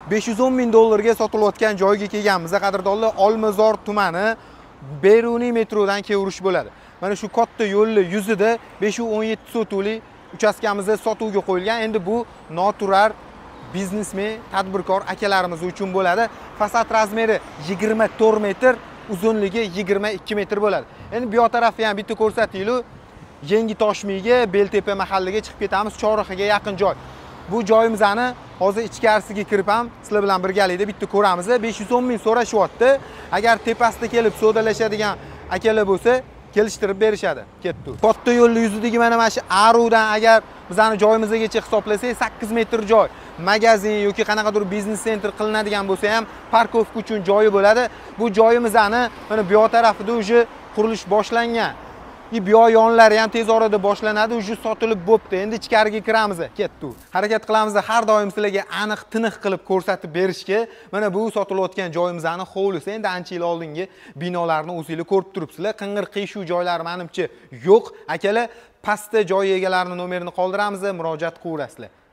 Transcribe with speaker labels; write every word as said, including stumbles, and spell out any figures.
Speaker 1: besh yuz o'n ming dollarga sotilayotgan joyga kelganmiz. Qadrdonlar, Olmazor tumani Beruniy metrodan kevurish bo'ladi. Mana shu katta yo'lni yuzida besh yuz o'n yetti sotuvlik uchastkamizda sotuvga qo'yilgan. Endi bu noturar biznesmen, tadbirkor akalarimiz uchun bo'ladi. Fasad razmeri yigirma to'rt metr, uzunligi yigirma ikki metr bo'ladi. Endi bu yoq tarafni ham bitta ko'rsataylik. Yangi Toshmiga, Beltepa mahallaga chiqib ketamiz. Chorrahaga yaqin joy. Bu joyimizni hozir ichkarisiga kirib ham sizlar bilan birgalikda bitta ko'ramiz. besh yuz o'n ming so'rashyapti. Agar tepasida kelib savdolashadigan akalar bo'lsa, kelishtirib berishadi. Ketdi. Katta yo'lning yuzidagi mana mana shu Arudan agar bizani joyimizgacha hisoblasak, sakkiz metr joy, magazin yoki qanaqadir biznes sentr qilinadigan bo'lsa ham parkovka uchun joyi bo'ladi. Bu joyimizni mana bu yoq tarafida уже qurilish boshlangan. Bu yoq yonlari ham tez orada boshlanadi, уже sotilib bo'pti. Endi ichkariga kiramiz, ketdi. Harakat qilamiz har doim sizlarga aniq, tiniq qilib ko'rsatib berishga. Mana bu sotilayotgan joyimizni hovlisi. Endi ancha yil oldingi binolarni o'zingizlar ko'rib turibsizlar. Qing'ir-qiyshuv joylar menimcha yo'q. Akalar, pastda joy egalarining nomerini qoldiramiz, murojaat qilaverasizlar.